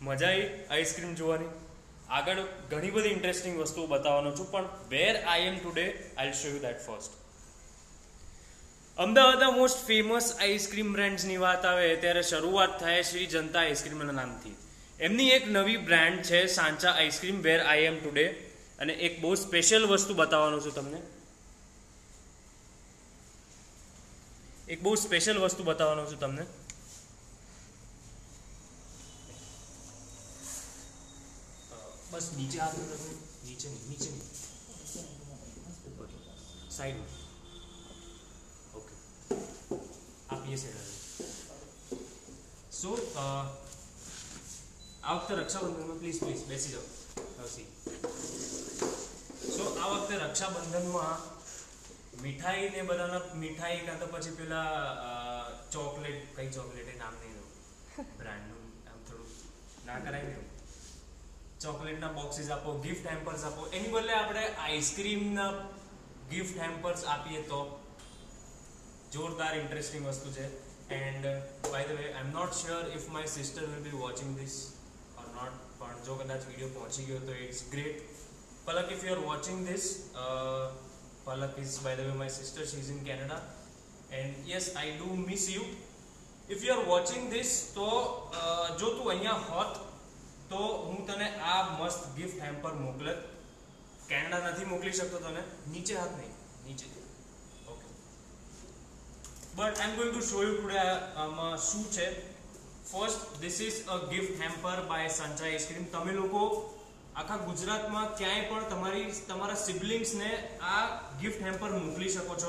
મજા આવી આઈસ્ક્રીમ જોવાની. આગળ ઘણી બધી ઇન્ટરેસ્ટિંગ વસ્તુઓ બતાવવાનો છું, પણ where I am today I will show you that first. અમદાવાદના મોસ્ટ ફેમસ આઈસ્ક્રીમ બ્રાન્ડ્સની વાત આવે ત્યારે શરૂઆત થાય શ્રી જનતા આઈસ્ક્રીમના નામથી. એમની એક નવી બ્રાન્ડ છે સાંચા ice cream, wear I am today. અને એક બહુ સ્પેશિયલ વસ્તુ બતાવવાનું છું તમને. એક બહુ સ્પેશિયલ વસ્તુ બતાવવાનો છું તમને. બસ નીચે હાથ રાખો, નીચે નહીં સાઈડમાં. ઓકે, આપ ये साइड. સો આ વખતે રક્ષાબંધનમાં પ્લીઝ બેસી જાઓ. સો આ વખતે રક્ષાબંધનમાં મીઠાઈ ને બધાના મીઠાઈ કાં તો પછી પેલા ચોકલેટ, કઈ ચોકલેટ એ નામ નહીં દઉં બ્રાન્ડનું, આમ થોડું ના કરાય ને. ચોકલેટના બોક્સીસ આપો, ગિફ્ટ હેમ્પર્સ આપો, એની બદલે આપણે આઈસ્ક્રીમના ગિફ્ટ હેમ્પર્સ આપીએ તો જોરદાર ઇન્ટરેસ્ટિંગ વસ્તુ છે. And by the way I am not sure if my sister will be watching this or not, પણ જો કદાચ વિડીયો પહોંચી ગયો તો it's great. Palak, if you are watching this, Palak is by the way my sister, she is in Canada, and yes, I do miss you. If you are watching this, તો જો તું અહીંયા હોત તો હું તને આ મસ્ત ગિફ્ટ હેમ્પર મોકલત. કેનેડા નથી મોકલી શકતો તને, નીચે હાથ નહીં, નીચે. Okay, but I am going to show you today આમાં શું છે. First, this is a gift hamper by Sancha ice cream. તમે લોકો આખા ગુજરાતમાં ક્યાંય પણ તમારા સિબલિંગ્સને આ ગિફ્ટ હેમ્પર મોકલી શકો છો.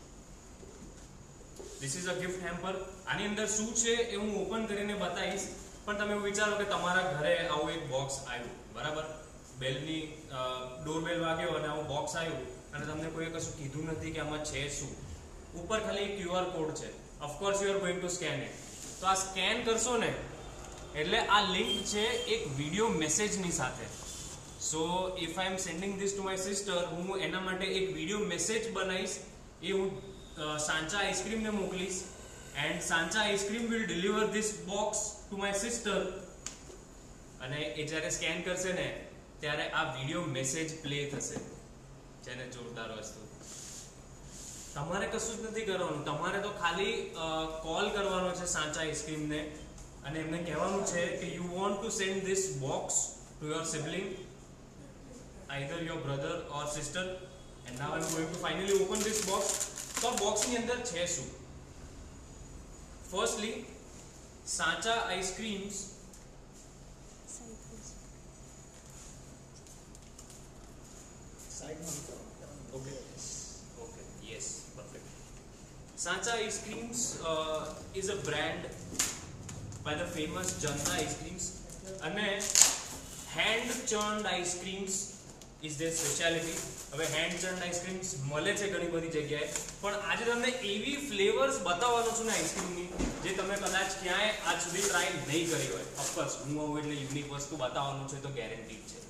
This is a gift hamper. આની અંદર શું છે એ હું ઓપન કરીને બતાવીશ, પણ તમે એવું વિચારો કે તમારા ઘરે આવું એક બોક્સ આવ્યું, બરાબર? બેલની ડોરબેલ વાગ્યો અને આવું બોક્સ આવ્યું અને તમને કોઈએ કશું કીધું નથી કે આમાં છે શું. ઉપર ખાલી એક QR કોડ છે. Of course you are going to scan it. તો આ સ્કેન કરશો ને એટલે આ લિંક છે એક વિડીયો મેસેજની સાથે. So if I am sending this to my sister, હું એના માટે એક વિડીયો મેસેજ બનાવીશ, એ હું સાંચા આઈસ્ક્રીમને મોકલીશ, and Sancha ice cream will deliver this box to my sister. અને એ જ્યારે સ્કેન કરશે ને ત્યારે આ વિડીયો મેસેજ પ્લે થશે. જેને જોરદાર વસ્તુ. તમારે કશું જ નથી કરવાનું, તમારે તો ખાલી કોલ કરવાનો છે સાંચા આઈસ્ક્રીમને અને એમને કહેવાનું છે કે you want to send this box to your sibling, either your brother or sister, and now I'm going to finally open this box. તો બોક્સ ની અંદર છે શું? Firstly, Sancha ice creams okay, yes, perfect. Sacha Ice Creams is a brand by the famous Janta Ice Creams, અને hand churned ice creams is their speciality. હવે hand churned ice creams મળે છે ઘણી બધી જગ્યાએ, પણ આજે તમને એવી ફ્લેવર્સ બતાવવાનો છું ને આઈસ્ક્રીમની જે તમે કદાચ ક્યાંય આજ સુધી ટ્રાય નહીં કરી હોય. ઓફકોર્સ હું આવું એટલે યુનિક વસ્તુ બતાવવાનું છે તો ગેરંટીડ છે.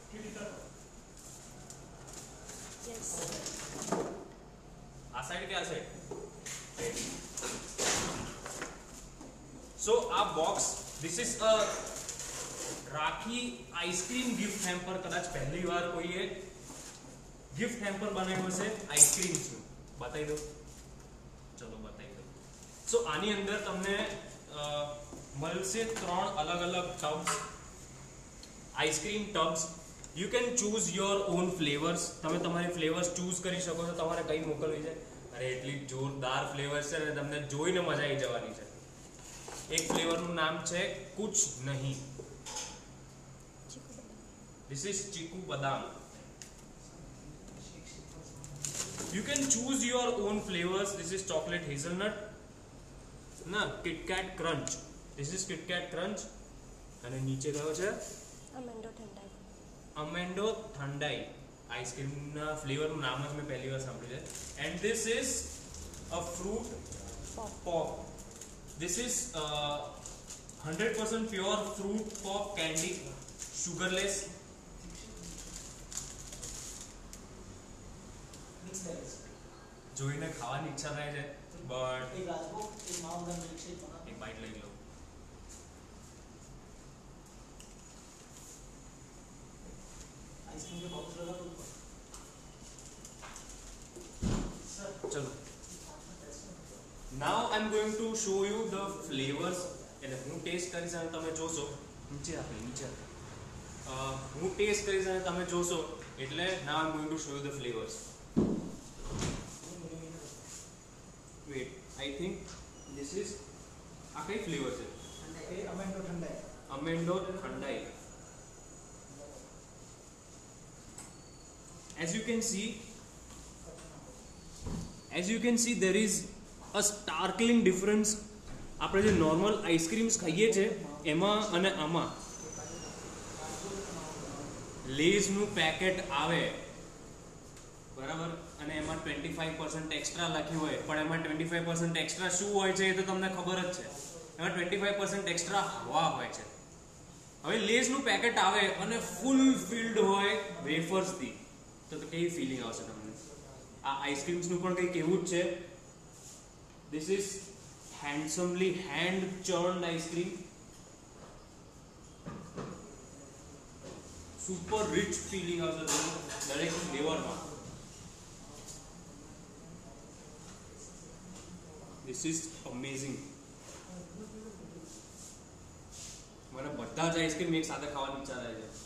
આ સાઈડ કે આ સાઈડ? સો આ box, this is a rakhi ice cream gift hamper. કદાચ પહેલી વાર કોઈએ ગિફ્ટ હેમ્પર બનાવ્યું હશે આઈસ્ક્રીમ્સનું. બતાવી દો, ચલો બતાવી દો. સો આની અંદર તમને મળશે 3 અલગ અલગ tubs, ice cream tubs. You can choose your own flavours. તમે તમારી ફ્લેવર્સ ચૂઝ કરી શકો છો તમારે કઈ મોકલવી છે. અરે એટલી જોરદાર ફ્લેવર્સ છે ને તમને જોઈને મજા આવી જવાની છે. એક ફ્લેવરનું નામ છે કુછ નહીં. This is Chiku Badam. You can choose your own flavors. This is chocolate hazelnut. Na Kit Kat Crunch. This is Kit Kat Crunch. અને નીચે કયો છે? Amendo Thandai. Amendo Thandai. આઈસ્ક્રીમના ફ્લેવરનું નામ જ મેં પહેલી વાર સાંભળ્યું છે. And this is a fruit pop. This is 100% pure fruit pop candy, sugarless. જોઈને ખાવાની ઈચ્છા થાય છે, બટ એક બાઈટ લઈ લો. ચલો now I am going to show you the flavours. એટલે હું ટેસ્ટ કરીશ અને તમે જોશો. નીચે હું ટેસ્ટ કરીશ અને તમે જોશો. એટલે now I am going to show you the flavours. Wait, I think this is આ કઈ ફ્લેવર છે? અમેન્ડો ઠંડાઈ. as you can see there is a startling difference. આપણે જે નોર્મલ આઈસ્ક્રીમ્સ ખાઈએ છે એમાં અને આમાં. લેઝનું પેકેટ આવે બરાબર, અને એમાં 25% એક્સ્ટ્રા લખ્યું હોય, પણ એમાં 25% એક્સ્ટ્રા શું હોય છે એ તો તમને ખબર જ છે. એમાં 25% એક્સ્ટ્રા હવા હોય છે. હવે લેઝનું પેકેટ આવે અને ફૂલ ફિલ્ડ હોય વેફર્સથી, તો કેવી ફિલિંગ આવશે તમને? આ આઈસ્ક્રીમ્સનું પણ કંઈક એવું જ છે. This is handsomely hand churned ice cream. Super rich feeling આવશે દરેક ફ્લેવરમાં. This is amazing. મને બધા જ આઈસ્ક્રીમ એક સાથે ખાવાની ઈચ્છા થાય છે.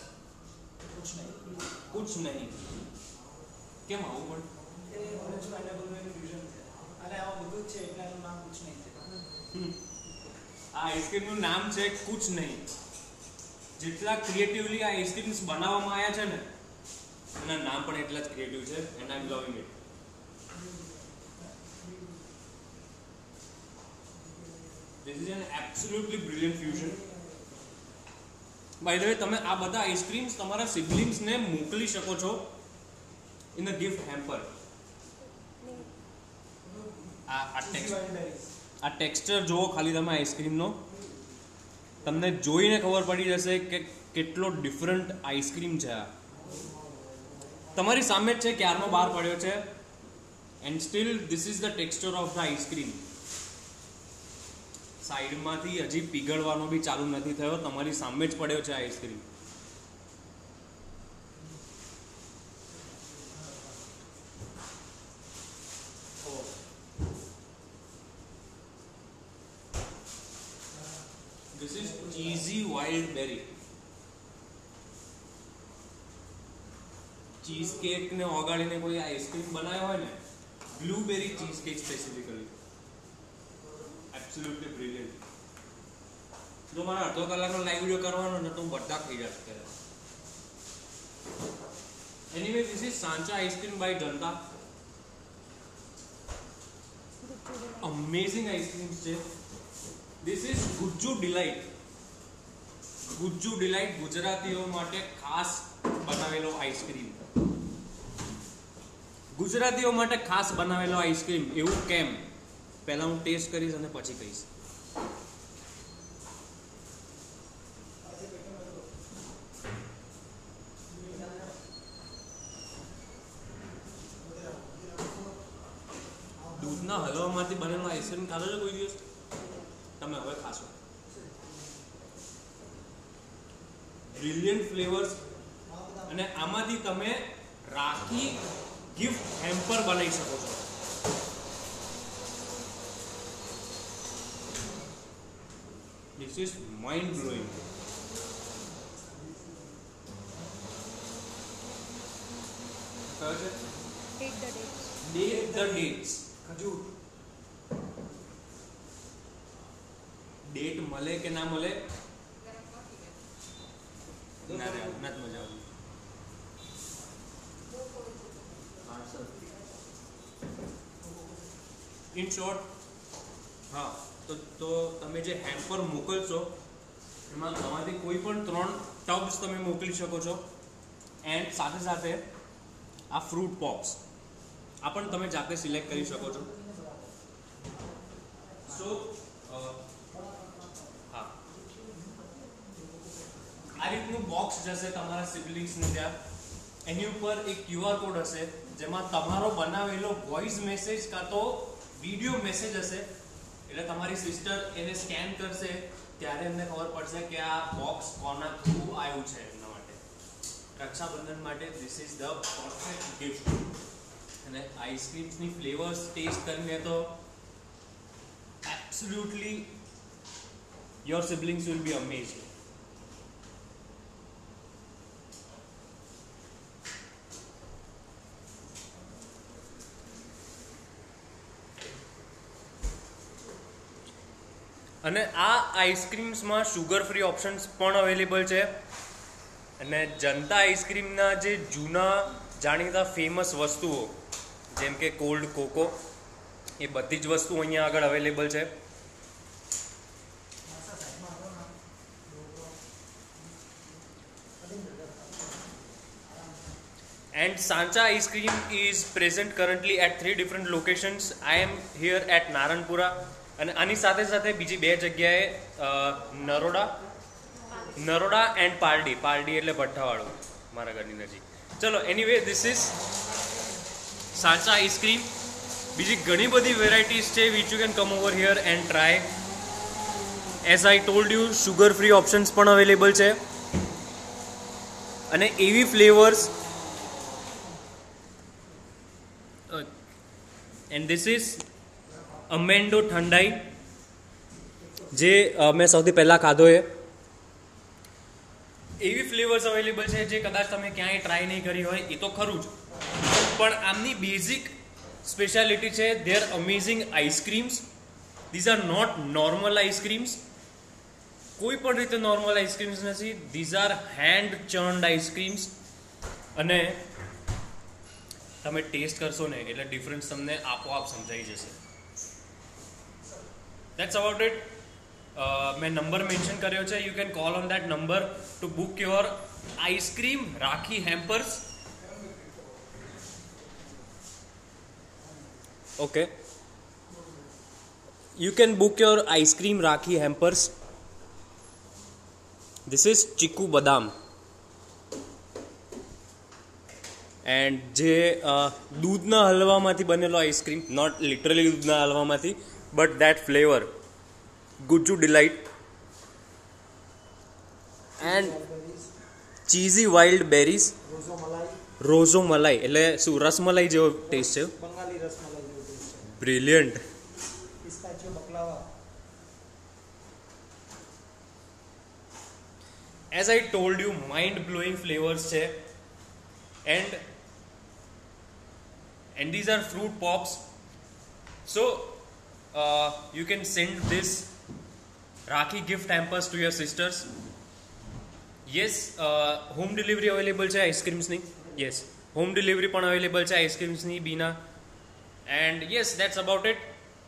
કુછ નહીં. કેમ આવું પણ? ઓરેન્જ પાઇનેપલ નું ફ્યુઝન છે અને આમાં બધું છે એટલે એનું નામ કુછ નહીં છે. આ આઈસ્ક્રીમ નું નામ છે કુછ નહીં. જેટલા ક્રિએટિવલી આ આઈસ્ક્રીમ્સ બનાવવામાં આવ્યા છે ને, એના નામ પણ એટલા જ ક્રિએટિવ છે. And I am loving it. This is an absolutely brilliant fusion. By the way, તમે આ બધા આઈસ્ક્રીમ્સ તમારા સિબલિંગ્સને મોકલી શકો છો in a gift hamper. આ ટેક્સચર જુઓ ખાલી તમે આઈસ્ક્રીમનો, તમને જોઈને ખબર પડી જશે કે કેટલો ડિફરન્ટ આઈસ્ક્રીમ છે. આ તમારી સામે જ છે, ક્યારનો બહાર પડ્યો છે. And still this is the texture of the ice cream. સાઈડમાંથી હજી પીગળવાનો બી ચાલુ નથી થયો, તમારી સામે જ પડ્યો છે ice cream. This is cheesy wild berry. Cheese cake ને ઓગાળીને કોઈ આઈસ્ક્રીમ બનાવ્યો હોય ને, blueberry cheese cake specifically, absolutely brilliant. જો મારે અડધો કલાકનો લાઈવ વિડીયો કરવાનો ને તો હું બધા થઈ જશે. Anyway, this is Sancha ice cream by Janta. Amazing ice creams છે. This is Gujju delight. Gujju delight ગુજરાતીઓ માટે ખાસ બનાવેલો આઈસ્ક્રીમ. ગુજરાતીઓ માટે ખાસ બનાવેલો આઈસ્ક્રીમ. એવું કેમ? પહેલા હું ટેસ્ટ કરીશ અને પછી કહીશ. દૂધના હલવામાંથી બનેલો આઈસ્ક્રીમ ખાધો છે કોઈ દિવસ? તમે હવે ખાશો. Brilliant flavours. અને આમાંથી તમે રાખી ગિફ્ટ હેમ્પર બનાવી શકો છો. This is mind blowing. કયો છે? Date the dates. ખજૂર. ડેટ મળે કે ના મળે, ના રે નથી મજા આવતી. ઇન શોર્ટ, હા, તો તમે જે હેમ્પર મોકલશો એમાં આમાંથી કોઈ પણ 3 ટબ્સ તમે મોકલી શકો છો. એન્ડ સાથે સાથે આ ફ્રૂટ પોપ્સ આ પણ તમે જાતે સિલેક્ટ કરી શકો છો. સો આ રીતનું બોક્સ જશે તમારા સિબલિંગ્સને ત્યાં. એની ઉપર એક QR કોડ હશે જેમાં તમારો બનાવેલો વોઇસ મેસેજ કાં તો વિડીયો મેસેજ હશે. એટલે તમારી સિસ્ટર એને સ્કેન કરશે ત્યારે એમને ખબર પડશે કે આ બોક્સ કોના થ્રુ આવ્યું છે એમના માટે. રક્ષાબંધન માટે this is the perfect gift. અને આઈસ્ક્રીમ્સની ફ્લેવર્સ ટેસ્ટ કરીને તો absolutely your siblings will be amazed. અને આ આઈસ્ક્રીમ્સમાં શુગર ફ્રી ઓપ્શન્સ પણ અવેલેબલ છે. અને જનતા આઈસ્ક્રીમના જે જૂના જાણીતા ફેમસ વસ્તુઓ જેમ કે કોલ્ડ કોકો એ બધી જ વસ્તુઓ અહીંયા આગળ અવેલેબલ છે. And Sancha ice cream is present currently at 3 different locations. I am here at Naranpura અને આની સાથે સાથે બીજી 2 જગ્યાએ નરોડા એન્ડ પારડી એટલે ભઠ્ઠાવાળું મારા ઘરની નજીક. ચલો anyway this is Sacha ice cream. બીજી ઘણી બધી વેરાયટીઝ છે which you can come over here and try. As I told you sugar free options પણ અવેલેબલ છે અને એવી ફ્લેવર્સ. એન્ડ ધીસ ઇઝ અમેન્ડો ઠંડાઈ જે મેં સૌથી પહેલાં ખાધો એ. એવી ફ્લેવર્સ અવેલેબલ છે જે કદાચ તમે ક્યાંય ટ્રાય નહીં કરી હોય એ તો ખરું જ, પણ આમની બેઝિક સ્પેશિયાલિટી છે their amazing ice creams. These are not normal ice creams, કોઈ પણ રીતે નોર્મલ આઈસ્ક્રીમ્સ નથી. These are hand churned ice creams અને તમે ટેસ્ટ કરશો ને એટલે ડિફરન્સ તમને આપોઆપ સમજાઈ જશે. That's about it. મેં નંબર મેન્શન કર્યો છે. You can call on that number to book your ice cream rakhi hampers. Okay, you can book your ice cream rakhi hampers. This is chikoo badam and જે દૂધના હલવામાંથી બનેલો આઈસ્ક્રીમ, નોટ લિટરલી દૂધના હલવામાંથી, but that flavor, Guju Delight and cheesy wild berries, rozo malai એટલે શું રસમલાઈ જેવો taste છે, બંગાળી રસમલાઈ જેવો taste છે. Brilliant. Pistachio baklava. As I told you, mind blowing flavors છે and these are fruit pops. So you can send this Rakhi gift hampers to your sisters. Yes, home delivery available છે ice creams ની. Yes, home delivery પણ available છે ice creams ની બીના. And yes, that's about it.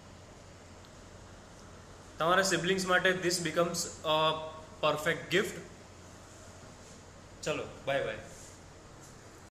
તમારા siblings માટે this becomes a perfect gift. ચલો bye by.